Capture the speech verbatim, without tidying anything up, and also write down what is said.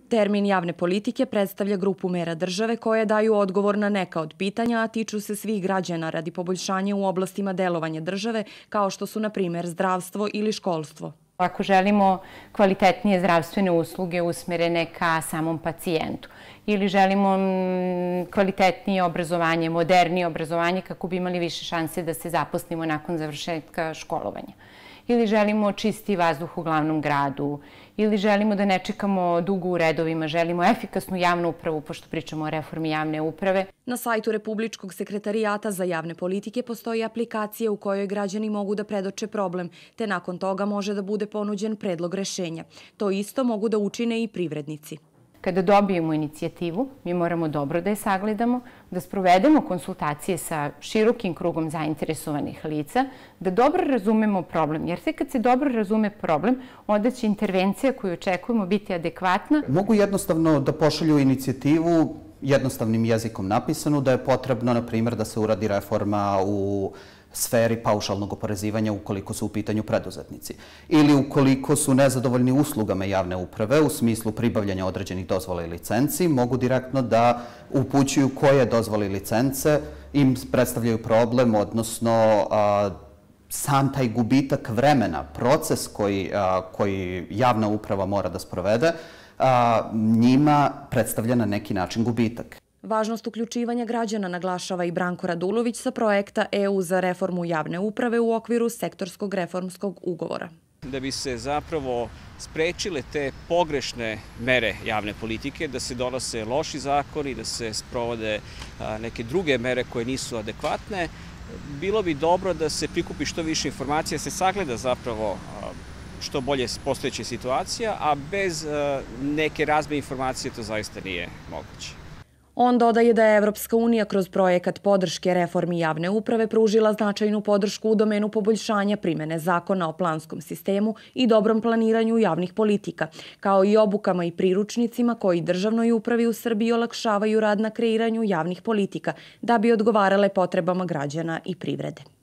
Termin javne politike predstavlja grupu mera države koje daju odgovor na neka od pitanja, a tiču se svih građana radi poboljšanja u oblastima delovanja države, kao što su, na primjer, zdravstvo ili školstvo. Ako želimo kvalitetnije zdravstvene usluge usmerene ka samom pacijentu ili želimo kvalitetnije obrazovanje, modernije obrazovanje kako bi imali više šanse da se zaposlimo nakon završetka školovanja. Ili želimo čisti vazduh u glavnom gradu, ili želimo da ne čekamo dugo u redovima, želimo efikasnu javnu upravu, pošto pričamo o reformi javne uprave. Na sajtu Republičkog sekretarijata za javne politike postoji aplikacija u kojoj građani mogu da predoče problem, te nakon toga može da bude ponuđen predlog rešenja. To isto mogu da učine i privrednici. Kada dobijemo inicijativu, mi moramo dobro da je sagledamo, da sprovedemo konsultacije sa širokim krugom zainteresovanih lica, da dobro razumemo problem, jer tek kad se dobro razume problem, onda će intervencija koju očekujemo biti adekvatna. Mogu jednostavno da pošalju inicijativu jednostavnim jezikom napisanu da je potrebno, na primjer, da se uradi reforma u sferi paušalnog oporezivanja ukoliko su u pitanju preduzetnici. Ili ukoliko su nezadovoljni uslugama javne uprave u smislu pribavljanja određenih dozvola i licenci, mogu direktno da upućuju koje dozvole i licence im predstavljaju problem, odnosno sam taj gubitak vremena, proces koji, koji javna uprava mora da sprovede, njima predstavlja na neki način gubitak. Važnost uključivanja građana naglašava i Branko Radulović sa projekta E U za reformu javne uprave u okviru sektorskog reformskog ugovora. Da bi se zapravo sprečile te pogrešne mere javne politike, da se donose loši zakoni, da se sprovode neke druge mere koje nisu adekvatne, bilo bi dobro da se prikupi što više informacija, da se sagleda zapravo što bolje postojeća situacija, a bez neke razmene informacije to zaista nije moguće. On dodaje da je Evropska unija kroz projekat podrške reformi javne uprave pružila značajnu podršku u domenu poboljšanja primene zakona o planskom sistemu i dobrom planiranju javnih politika, kao i obukama i priručnicima koji državnoj upravi u Srbiji olakšavaju rad na kreiranju javnih politika da bi odgovarale potrebama građana i privrede.